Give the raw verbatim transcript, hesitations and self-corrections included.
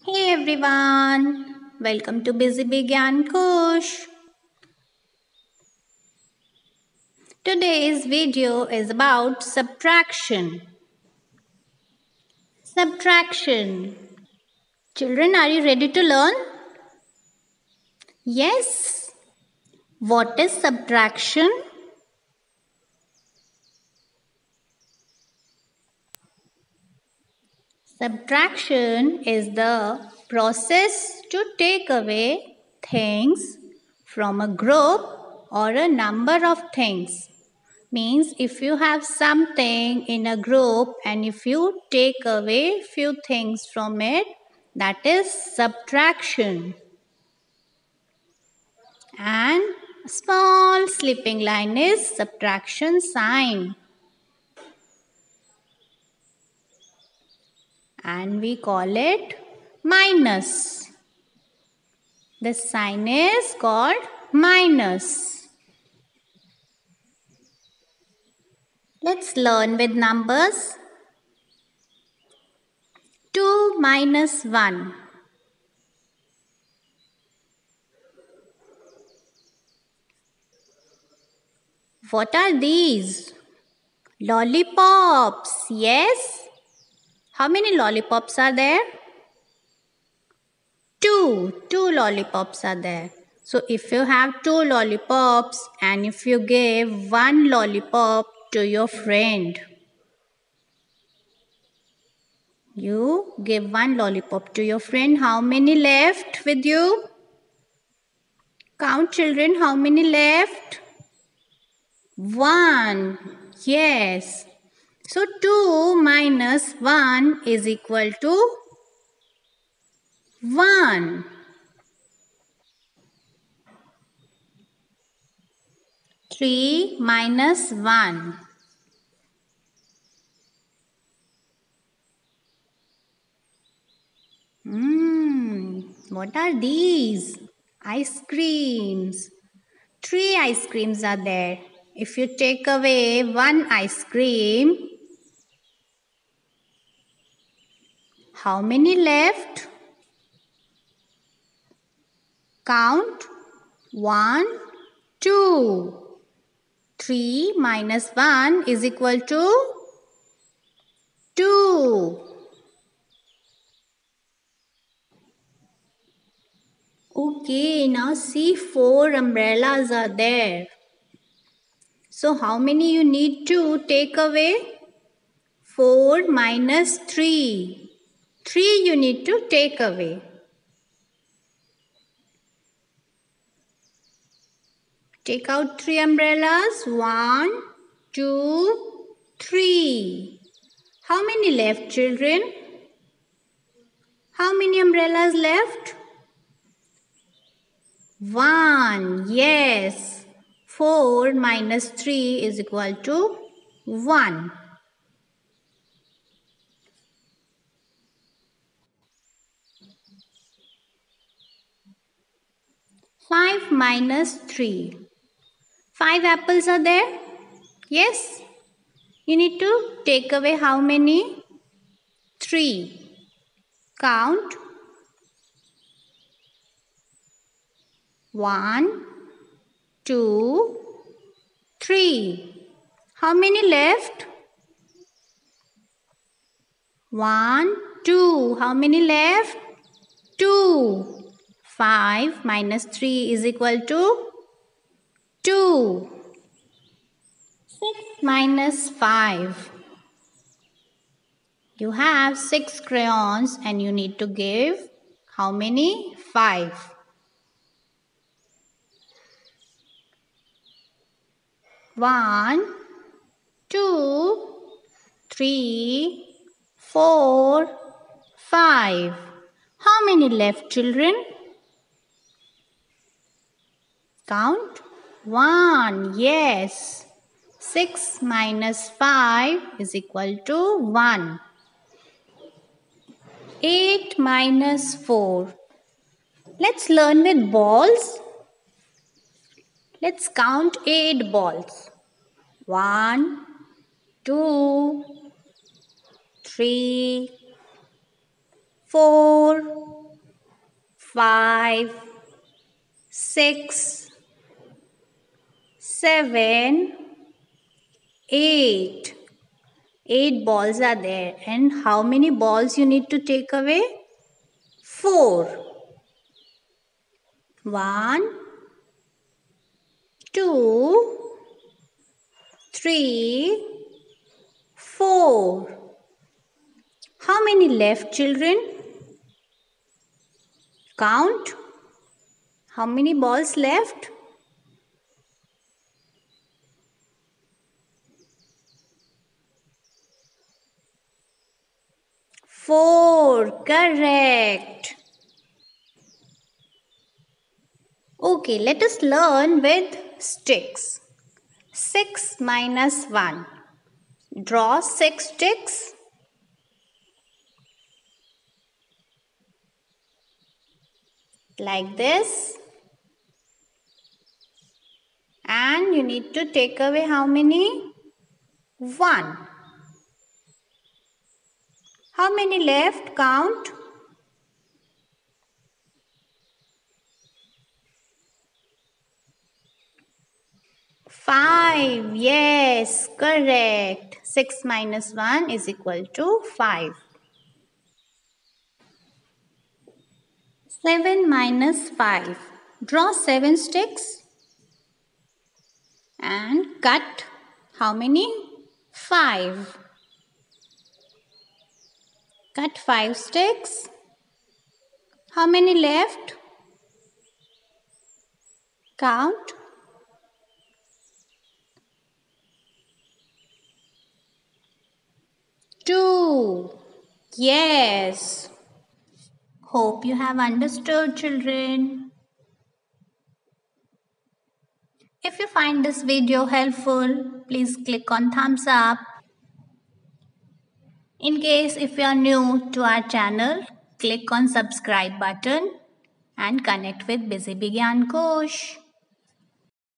Hey everyone, welcome to Busy Begyan Kush. Today's video is about subtraction. Subtraction. Children, are you ready to learn? Yes. What is subtraction? Subtraction is the process to take away things from a group or a number of things. Means if you have something in a group and if you take away few things from it, that is subtraction. And a small slipping line is subtraction sign. And we call it minus. The sign is called minus. Let's learn with numbers. two minus one. What are these? Lollipops. Yes. How many lollipops are there? Two. Two lollipops are there. So if you have two lollipops and if you give one lollipop to your friend, you give one lollipop to your friend, how many left with you? Count, children, how many left? One. Yes. So two minus one is equal to one. three minus one. Mmm, what are these? Ice creams. Three ice creams are there. If you take away one ice cream, how many left? Count. One, two. three minus one is equal to two. Okay, now see, four umbrellas are there. So how many you need to take away? four minus three. three you need to take away. Take out three umbrellas. one, two, three. How many left, children? How many umbrellas left? one. Yes. four minus three is equal to one. five minus three. five apples are there? Yes. You need to take away how many? three. Count. one, two, three. How many left? one, two. How many left? two. five minus three is equal to two. six minus five. You have six crayons and you need to give how many? five. one, two, three, four, five. How many left, children? Count. one. Yes. six minus five is equal to one. eight minus four. Let's learn with balls. Let's count eight balls. one, two, three, four, five, six, seven, eight. Eight balls are there. And how many balls you need to take away? Four. One, two, three, four. How many left, children? Count. How many balls left? Four. Correct. Okay, let us learn with sticks. Six minus one. Draw six sticks. Like this. And you need to take away how many? One. How many left? Count. Five. Yes, correct. Six minus one is equal to five. Seven minus five. Draw seven sticks and cut how many? Five. Cut five sticks. How many left? Count. Two. Yes. Hope you have understood, children. If you find this video helpful, please click on thumbs up. In case if you are new to our channel, click on subscribe button and connect with Busy Bee Gyan Kosh.